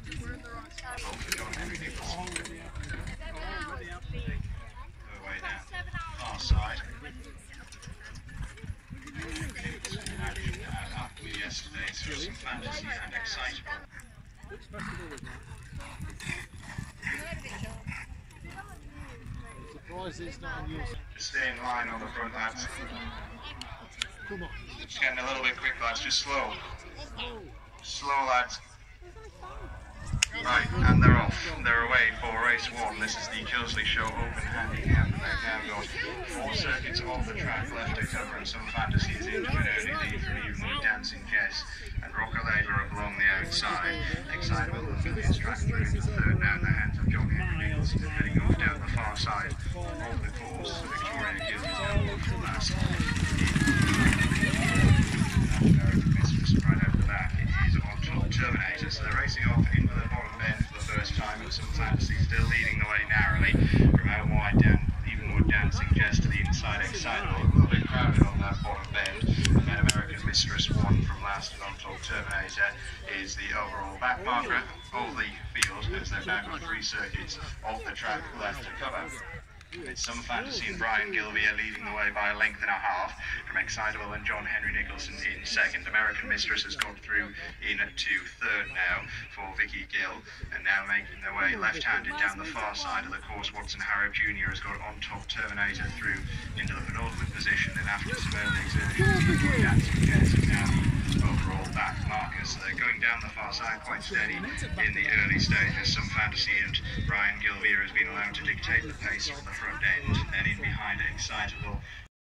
For John Henry Nicholson. Go away down far side. After yesterday, so some fantasy and excitable. Just stay in line on the front, lads. It's getting a little bit quick, lads. Just slow. Slow, lads. Right, and they're off. They're away for race one. This is the Kilsley Show Open Handicap. They've now got 4 circuits off the track left to cover, and some fantasies into an early lead from Evenly Dancing Jess and Rockalaver up along the outside. Excitable and Phileas track through into third now in the hands of John Henry Nicholson, heading off down the far side of the course. Victoria Gill is down off last. American Mistress right out the back. It is on top Terminator, so they're racing off into the bottom bend for the first time, and some fantasy still leading the way narrowly from out wide down Evenwood Dancing Jess to the inside Excitable. A little bit crowded on that bottom bend, and then American Mistress won from last, and on top Terminator is the overall back marker of the field, as they've now got 3 circuits of the track left to cover. It's some fantasy and Brian Gilvey leading the way by a length and a half from Excitable and John Henry Nicholson in second. American Mistress has got through in to third now for Vicky Gill, and now making their way left-handed down the far side of the course. Watson Harrow Jr. has got on top Terminator through into the penultimate position, and after some early exertions, Dancing Jess is now the overall back marker. So they're going down the far side quite steady in the early stages. Some fantasy and Brian Gilvey has been allowed to dictate the pace on the front end, and then in behind Excitable